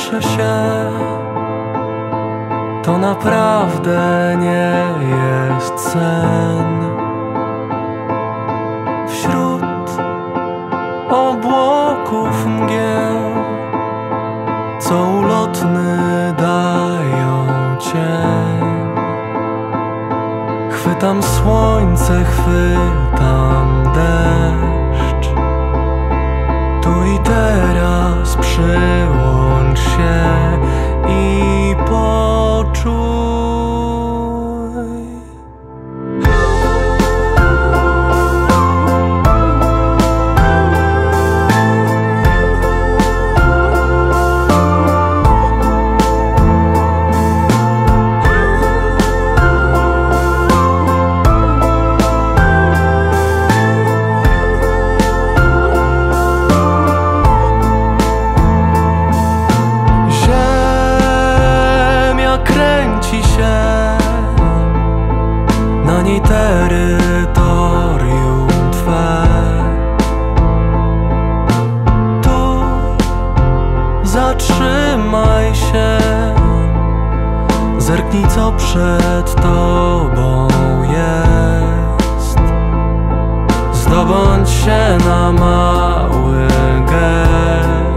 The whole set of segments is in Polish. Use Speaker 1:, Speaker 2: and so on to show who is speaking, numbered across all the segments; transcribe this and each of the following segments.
Speaker 1: patrzę się, to naprawdę nie jest sen. Wśród obłoków mgieł, co ulotny dają cień, chwytam słońce, chwytam deszcz. Tu i teraz przyłącz się i poczuj. Na niej terytorium Twe. Tu zatrzymaj się, zerknij, co przed Tobą jest. Zdobądź się na mały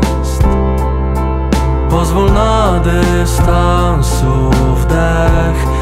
Speaker 1: gest. Pozwól na dystansu wdech